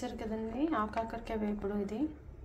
చూసారు కదండి ఆకాకరకాయ వేపుడు. ఇది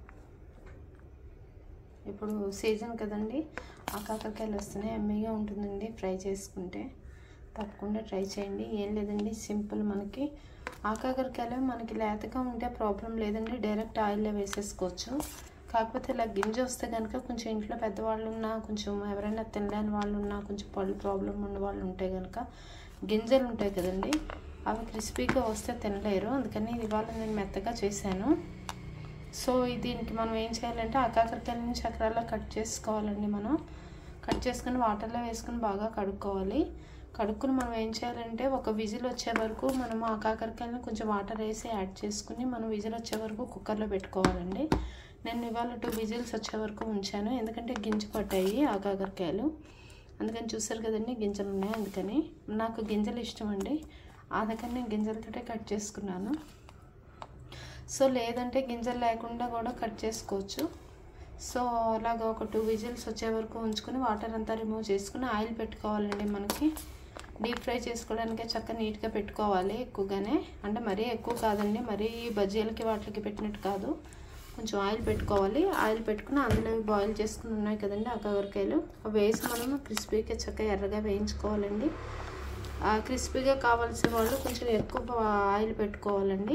ఇప్పుడు సీజన్ కదండి, ఆకాకరకాయలు వస్తున్నాయి, ఎమ్మీగా ఉంటుందండి. ఫ్రై చేసుకుంటే తప్పకుండా ట్రై చేయండి. ఏం లేదండి, సింపుల్. మనకి ఆకాకరకాయలు మనకి లేతగా ఉంటే ప్రాబ్లం లేదండి, డైరెక్ట్ ఆయిల్లో వేసేసుకోవచ్చు. కాకపోతే ఇలా గింజ వస్తే కనుక కొంచెం ఇంట్లో పెద్దవాళ్ళు ఉన్నా, కొంచెం ఎవరైనా తినలేని వాళ్ళు ఉన్నా, కొంచెం పళ్ళు ప్రాబ్లం ఉన్న వాళ్ళు ఉంటే కనుక గింజలు ఉంటాయి కదండి, అవి క్రిస్పీగా వస్తే తినలేరు. అందుకని ఇవాళ నేను మెత్తగా చేశాను. సో దీనికి మనం ఏం చేయాలంటే ఆకాకరకాయలని చక్రాల్లో కట్ చేసుకోవాలండి. మనం కట్ చేసుకుని వాటర్లో వేసుకుని బాగా కడుక్కోవాలి. కడుక్కుని మనం ఏం చేయాలంటే ఒక విజిల్ వచ్చే వరకు మనం ఆకాకరకాయలను కొంచెం వాటర్ వేసి యాడ్ చేసుకుని మనం విజిల్ వచ్చే వరకు కుక్కర్లో పెట్టుకోవాలండి. నేను ఇవాళ 2 విజిల్స్ వచ్చే వరకు ఉంచాను, ఎందుకంటే గింజ పట్టాయి ఆకాకరకాయలు. అందుకని చూసారు కదండి గింజలు ఉన్నాయి. అందుకని నాకు గింజలు ఇష్టం అండి, అందుకని నేను గింజలతోటే కట్ చేసుకున్నాను. సో లేదంటే గింజలు లేకుండా కూడా కట్ చేసుకోవచ్చు. సో అలాగ ఒక 2 విజిల్స్ వచ్చే వరకు ఉంచుకొని వాటర్ అంతా రిమూవ్ చేసుకుని ఆయిల్ పెట్టుకోవాలండి. మనకి డీప్ ఫ్రై చేసుకోవడానికి చక్కగా నీట్గా పెట్టుకోవాలి, ఎక్కువగానే. అంటే మరీ ఎక్కువ కాదండి, మరీ బజ్జీలకి వాటికి పెట్టినట్టు కాదు. కొంచెం ఆయిల్ పెట్టుకోవాలి. ఆయిల్ పెట్టుకుని అందులో బాయిల్ చేసుకుని ఉన్నాయి కదండి ఆకాకరకాయలు, అవి వేసి మనం క్రిస్పీగా చక్కగా ఎర్రగా వేయించుకోవాలండి. క్రిస్పీగా కావాల్సిన వాళ్ళు కొంచెం ఎక్కువ ఆయిల్ పెట్టుకోవాలండి.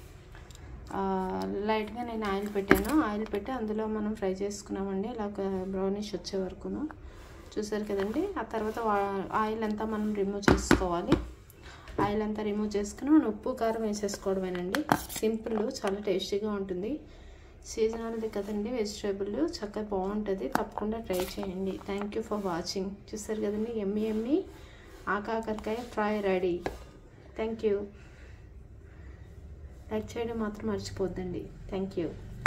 లైట్గా నేను ఆయిల్ పెట్టాను. ఆయిల్ పెట్టి అందులో మనం ఫ్రై చేసుకున్నామండి, ఇలా బ్రౌనిష్ వచ్చే వరకును. చూసారు కదండి. ఆ తర్వాత ఆయిల్ అంతా మనం రిమూవ్ చేసుకోవాలి. ఆయిల్ అంతా రిమూవ్ చేసుకుని మనం ఉప్పు కారం వేసేసుకోవడమేనండి. సింపుల్, చాలా టేస్టీగా ఉంటుంది. సీజనల్ది కదండి వెజిటేబుల్, చక్కగా బాగుంటుంది. తప్పకుండా ట్రై చేయండి. Thank you for watching. చూసారు కదండి ఎమ్మీ ఎమ్మీ ఆకాకరకాయ fry ready. Thank you. Like చేయడం మాత్రం మర్చిపోద్దండి. Thank you.